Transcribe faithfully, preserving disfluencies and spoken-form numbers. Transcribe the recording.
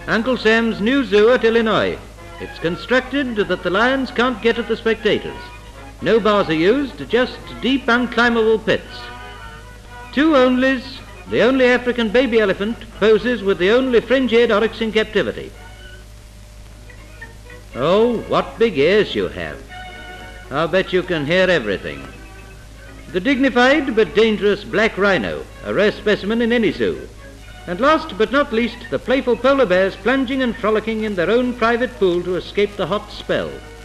Uncle Sam's new zoo at Illinois. It's constructed that the lions can't get at the spectators. No bars are used, just deep unclimbable pits. Two onlys, the only African baby elephant poses with the only fringe-eared oryx in captivity. Oh, what big ears you have. I'll bet you can hear everything. The dignified but dangerous black rhino, a rare specimen in any zoo. And last but not least, the playful polar bears plunging and frolicking in their own private pool to escape the hot spell.